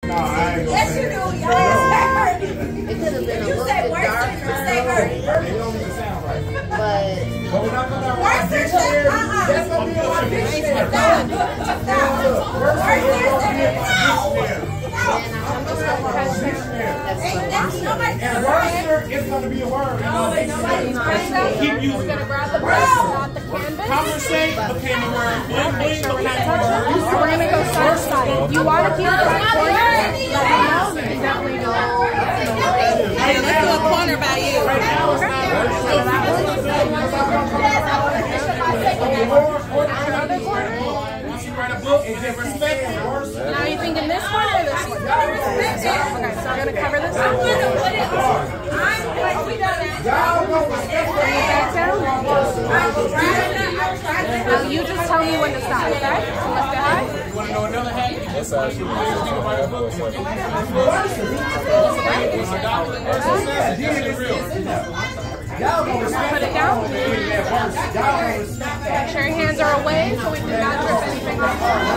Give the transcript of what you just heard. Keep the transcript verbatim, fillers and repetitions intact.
No, I ain't gonna yes, say you that. do. Yes, It could have been a you little say bit worse, darker. you say hurt. It don't even sound right. But But we're not gonna Worse than that. Uh-uh. That's gonna be on my dictionary. Stop. Stop. Worse than that. And worser is going to be a word. Keep using We're gonna it. grab the brush, not the canvas. Conversate became a word. Bling bling became a word. So we're gonna go side to side. You want to keep the right corner? Let me know. You can definitely go. hey, let's do a corner by you. Right now it's not So that one. once you write a book, it's just respect the words. Now you thinking this one or this one? Okay, so we're gonna cover this one. Y'all know respect the Back down. Now you just tell me when to stop, okay? So let's get high. You want to know another hack? That's how she Put it down. Make sure your hands are away so we do not drip anything off.